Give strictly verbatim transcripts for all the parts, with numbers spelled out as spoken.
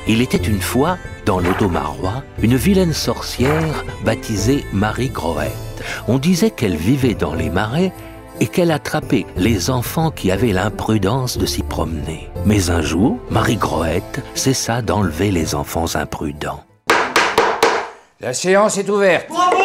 Il était une fois, dans l'Audomarois, une vilaine sorcière baptisée Marie Groët. On disait qu'elle vivait dans les marais et qu'elle attrapait les enfants qui avaient l'imprudence de s'y promener. Mais un jour, Marie Groët cessa d'enlever les enfants imprudents. La séance est ouverte. Bravo!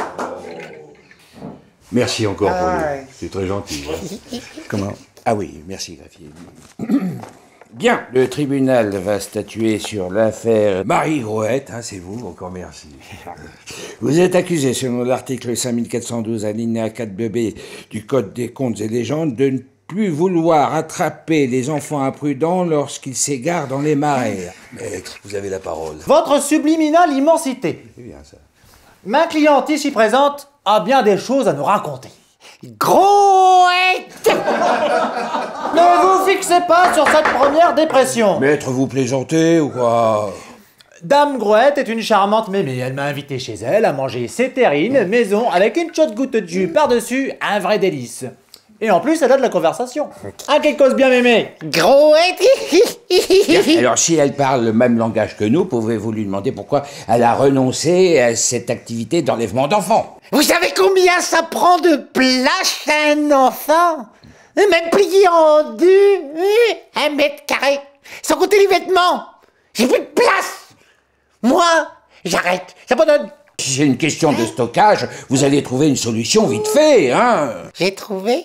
Merci encore, Ah, Pauline. ouais. C'est très gentil. Comment? Ah oui, merci, greffier. Bien, le tribunal va statuer sur l'affaire Marie Groët, hein, c'est vous, encore merci. Vous êtes accusé, selon l'article cinq mille quatre cent douze alinéa quatre B B du Code des contes et légendes, de ne plus vouloir attraper les enfants imprudents lorsqu'ils s'égarent dans les marais. Maître, vous avez la parole. Votre subliminale immensité. C'est bien ça. Ma cliente ici présente a bien des choses à nous raconter. Groët! Ne vous fixez pas sur cette première dépression. Maître, vous plaisantez ou quoi? Dame Groët est une charmante mémé. Elle m'a invité chez elle à manger ses terrines maison avec une chaude goutte de jus par-dessus, un vrai délice. Et en plus, elle a de la conversation. Ah, quelque chose bien mémé. Groët. Alors, si elle parle le même langage que nous, pouvez-vous lui demander pourquoi elle a renoncé à cette activité d'enlèvement d'enfants? Vous savez combien ça prend de place un enfant? Même plié en deux, un mètre carré. Sans compter les vêtements. J'ai plus de place. Moi, j'arrête. J'abandonne. Si c'est une question de stockage, vous allez trouver une solution vite fait, hein? J'ai trouvé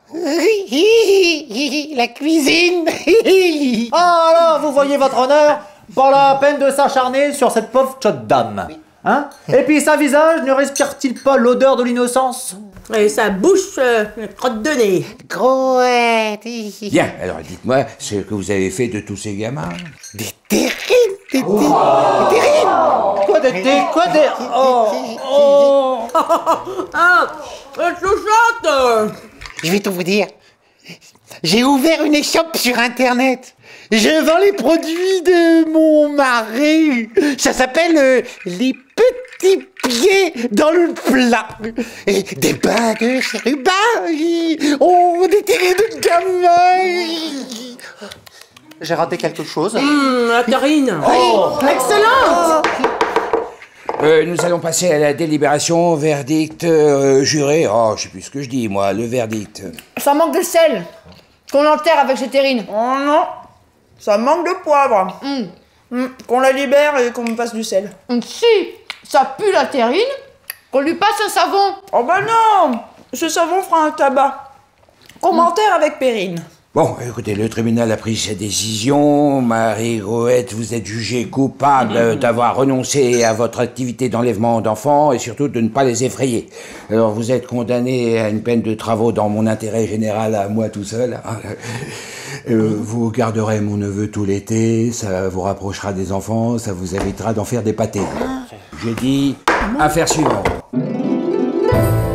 la cuisine. Ah, alors, vous voyez votre honneur? Pas la peine de s'acharner sur cette pauvre chaude dame. Hein? Et puis, sa visage ne respire-t-il pas l'odeur de l'innocence? Et sa bouche, euh, crotte de nez. Groët. Bien, alors dites-moi ce que vous avez fait de tous ces gamins. Des terrines. Des, des, des terrines. Quoi des... des quoi des... Oh, oh. Ah, elle chouchotte. Je vais tout vous dire. J'ai ouvert une échoppe sur Internet. Je vends les produits de mon mari. Ça s'appelle euh, les petits pieds dans le plat. Et des bains de chérubins. Oh, des terrines de gamins. J'ai raté quelque chose. Hum, la terrine. Oh, Excellente. Euh, nous allons passer à la délibération, verdict, euh, juré. Oh, je sais plus ce que je dis, moi, le verdict. Ça manque de sel. Qu'on l'enterre avec ces terrines. Oh non, ça manque de poivre. Mm. Mm, qu'on la libère et qu'on me passe du sel. Mm, si ça pue la terrine, qu'on lui passe un savon. Oh bah non, ce savon fera un tabac. Qu'on m'enterre avec Périne. Bon, écoutez, le tribunal a pris sa décision. Marie Groët, vous êtes jugée coupable d'avoir renoncé à votre activité d'enlèvement d'enfants et surtout de ne pas les effrayer. Alors, vous êtes condamnée à une peine de travaux dans mon intérêt général à moi tout seul. Euh, vous garderez mon neveu tout l'été, ça vous rapprochera des enfants, ça vous évitera d'en faire des pâtés. J'ai dit affaire suivante.